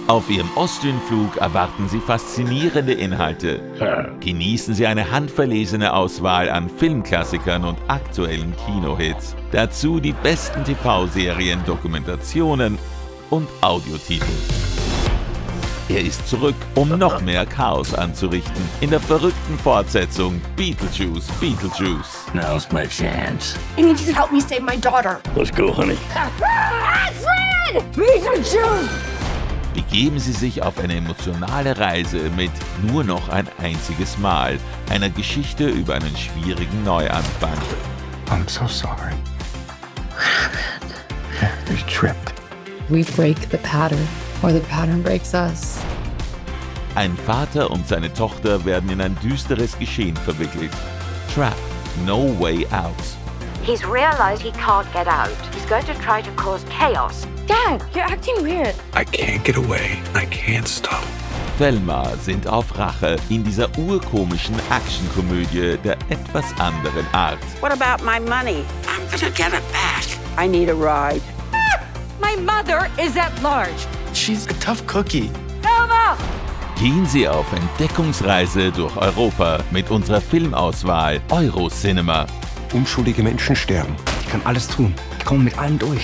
Auf Ihrem Ostseeflug erwarten Sie faszinierende Inhalte. Genießen Sie eine handverlesene Auswahl an Filmklassikern und aktuellen Kinohits. Dazu die besten TV-Serien, Dokumentationen und Audiotitel. Er ist zurück, um noch mehr Chaos anzurichten, in der verrückten Fortsetzung Beetlejuice, Beetlejuice. Now's my chance. I need you to help me save my daughter. Let's go, honey. Alfred! Beetlejuice! Begeben Sie sich auf eine emotionale Reise mit Nur noch ein einziges Mal, einer Geschichte über einen schwierigen Neuanfang. I'm so sorry. We tripped. We break the pattern, or the pattern breaks us. Ein Vater und seine Tochter werden in ein düsteres Geschehen verwickelt. Trapped, no way out. He's realized he can't get out. He's going to try to cause chaos. Dad, you're acting weird. I can't get away. I can't stop. Velma sind auf Rache in dieser urkomischen Actionkomödie der etwas anderen Art. What about my money? I'm gonna get it back. I need a ride. My mother is at large. She's a tough cookie. Velma! Gehen Sie auf Entdeckungsreise durch Europa mit unserer Filmauswahl Eurocinema. Unschuldige Menschen sterben. Ich kann alles tun. Ich komme mit allem durch.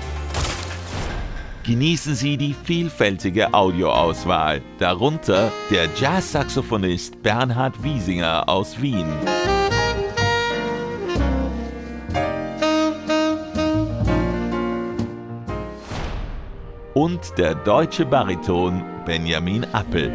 Genießen Sie die vielfältige Audioauswahl, darunter der Jazz-Saxophonist Bernhard Wiesinger aus Wien. Und der deutsche Bariton Benjamin Appel.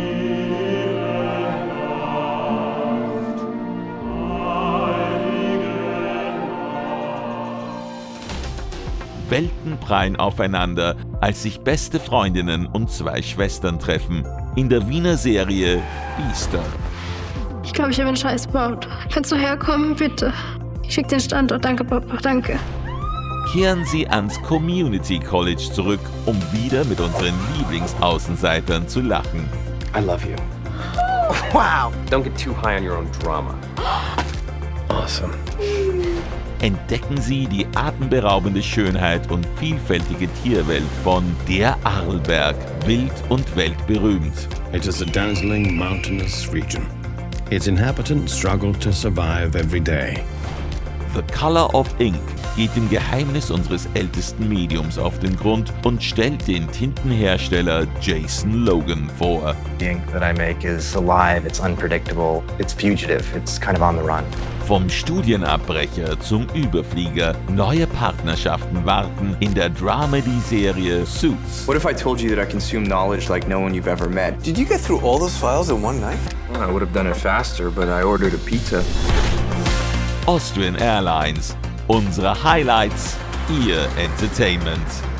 Welten prallen aufeinander, als sich beste Freundinnen und zwei Schwestern treffen. In der Wiener Serie Biester. Ich glaube, ich habe einen Scheiß gebaut. Kannst du herkommen, bitte? Ich schicke den Standort. Danke, Papa. Danke. Kehren Sie ans Community College zurück, um wieder mit unseren Lieblingsaußenseitern zu lachen. I love you. Wow! Don't get too high on your own drama. Awesome. Entdecken Sie die atemberaubende Schönheit und vielfältige Tierwelt von Der Arlberg, wild und weltberühmt. It is a dazzling mountainous region. Its inhabitants struggle to survive every day. The Color of Ink geht dem Geheimnis unseres ältesten Mediums auf den Grund und stellt den Tintenhersteller Jason Logan vor. The ink that I make is alive, it's unpredictable, it's fugitive, it's kind of on the run. Vom Studienabbrecher zum Überflieger, neue Partnerschaften warten in der Dramedy-Serie Suits. What if I told you that I consume knowledge like no one you've ever met? Did you get through all those files in one night? Well, I would have done it faster, but I ordered a pizza. Austrian Airlines, unsere Highlights, Ihr Entertainment.